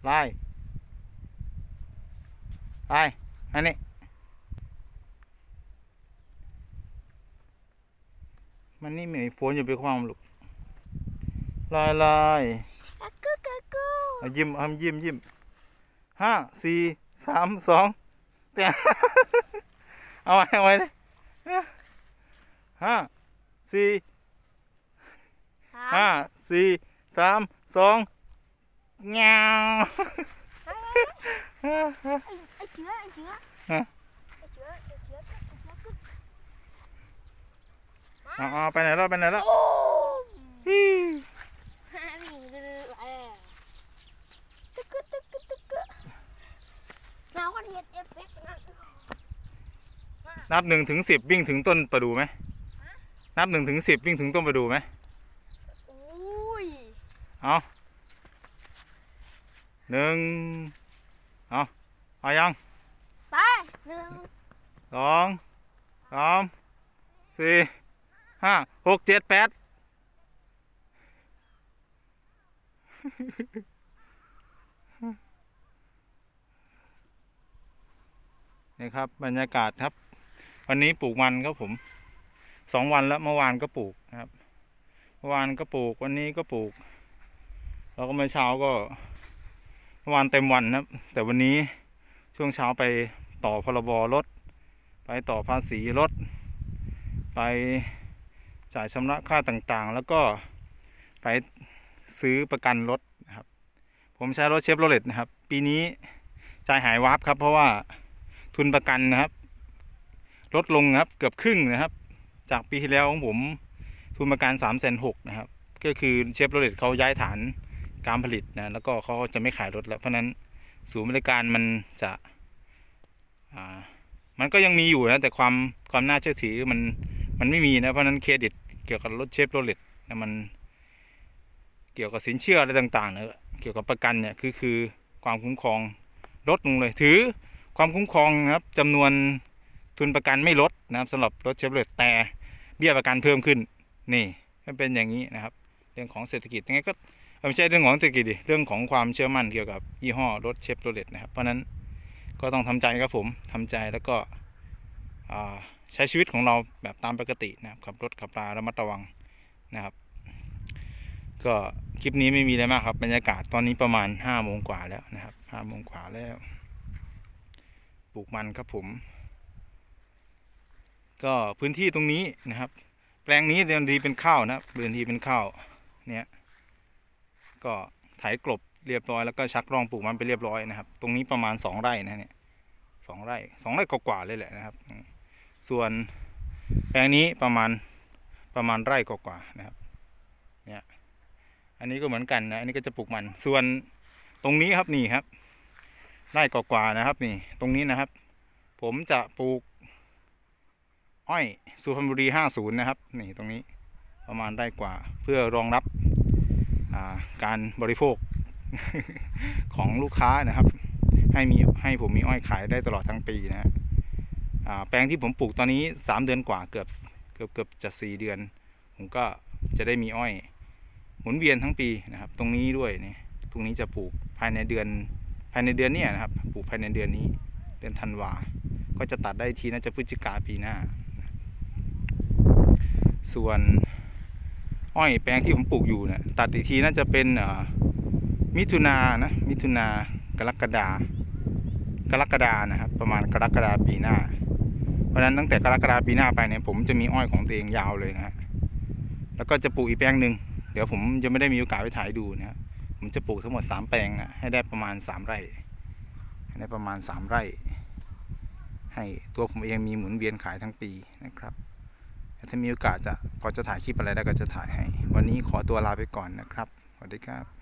ไล่อันนี้มันนี่มีฝนอยู่ไปความลูกลายยิ้มยิ้ม5 4 3 2แต่เอาไว้เลย5 4 3 2เงาไปไหนแล้วนับ1 ถึง 10วิ่งถึงต้นประดู่ไหมนับ1 ถึง 10วิ่งถึงต้นประดู่ไหมเอา1เอายังไป1 2 3 4 5 6 7 8นี่ครับบรรยากาศครับวันนี้ปลูกมันครับผม2 วันแล้วเมื่อวานก็ปลูกนะครับเมื่อวานก็ปลูกวันนี้ก็ปลูกแล้วก็เมื่อเช้าก็เมื่อวานเต็มวันนะครับแต่วันนี้ช่วงเช้าไปต่อพรบรถไปต่อภาษีรถไปจ่ายชำระค่าต่างๆแล้วก็ไปซื้อประกันรถนะครับผมใช้รถเชฟโรเลตนะครับปีนี้ใจหายวับครับเพราะว่าทุนประกันนะครับลดลงครับเกือบครึ่งนะครับจากปีที่แล้วของผมทุนประกัน360,000นะครับก็คือเชฟโรเลตเขาย้ายฐานการผลิตนะแล้วก็เขาจะไม่ขายรถแล้วเพราะนั้นศูนย์บริการมันจะมันก็ยังมีอยู่นะแต่ความน่าเชื่อถือมันไม่มีนะเพราะนั้นเครดิตเกี่ยวกับรถเชฟโรเลตนะมันเกี่ยวกับสินเชื่ออะไรต่างๆนะเกี่ยวกับประกันเนี่ยคือความคุ้มครองลดลงเลยถือความคุ้มครองนะครับจำนวนทุนประกันไม่ลดนะครับสำหรับรถเชฟโรเลตแต่เบี้ยประกันเพิ่มขึ้นนี่มันเป็นอย่างนี้นะครับเรื่องของเศรษฐกิจยังไงก็ไม่ใช่เรื่องของเศรษฐกิจดิเรื่องของความเชื่อมั่นเกี่ยวกับยี่ห้อรถเชฟโรเลตนะครับเพราะนั้นก็ต้องทำใจครับผมทำใจแล้วก็ใช้ชีวิตของเราแบบตามปกตินะครับขับรถขับราระมัดระวังนะครับก็คลิปนี้ไม่มีอะไรมากครับบรรยากาศตอนนี้ประมาณ5 โมงกว่าแล้วนะครับ5 โมงกว่าแล้วปลูกมันครับผมก็พื้นที่ตรงนี้นะครับแปลงนี้เดิมทีเป็นข้าวนะครับเดิมทีเป็นข้าวเนี่ยก็ไถกลบเรียบร้อยแล้วก็ชักร่องปลูกมันไปเรียบร้อยนะครับตรงนี้ประมาณ2 ไร่นะเนี่ย2 ไร่กว่าเลยแหละนะครับส่วนแปลงนี้ประมาณไร่กว่านะครับเนี่ยอันนี้ก็เหมือนกันนะอันนี้ก็จะปลูกมันส่วนตรงนี้ครับนี่ครับไร่กว่านะครับนี่ตรงนี้นะครับผมจะปลูกอ้อยสุพรรณบุรี50นะครับนี่ตรงนี้ประมาณไร่กว่าเพื่อรองรับการบริโภค ของลูกค้านะครับให้ผมมีอ้อยขายได้ตลอดทั้งปีนะแปลงที่ผมปลูกตอนนี้3 เดือนกว่าเกือบจะ4 เดือนผมก็จะได้มีอ้อยหมุนเวียนทั้งปีนะครับตรงนี้ด้วยนี่ตรงนี้จะปลูกภายในเดือนนี้นะครับปลูกภายในเดือนนี้เดือนธันวาก็จะตัดได้ทีน่าจะพฤศจิกาปีหน้าส่วนอ้อยแปลงที่ผมปลูกอยู่เนี่ยตัดอีกทีน่าจะเป็นมิถุนากรกฎานะครับประมาณกรกฎาปีหน้าเพราะฉะนั้นตั้งแต่กรกฎาปีหน้าไปเนี่ยผมจะมีอ้อยของตัวเองยาวเลยนะฮะแล้วก็จะปลูกอีกแปลงหนึ่งเดี๋ยวผมจะไม่ได้มีโอกาสไปถ่ายดูนะผมจะปลูกทั้งหมด3 แปลงนะให้ได้ประมาณ3 ไร่ให้ตัวผมเองมีหมุนเวียนขายทั้งปีนะครับถ้ามีโอกาสพอจะถ่ายคลิปอะไรได้ก็จะถ่ายให้วันนี้ขอตัวลาไปก่อนนะครับสวัสดีครับ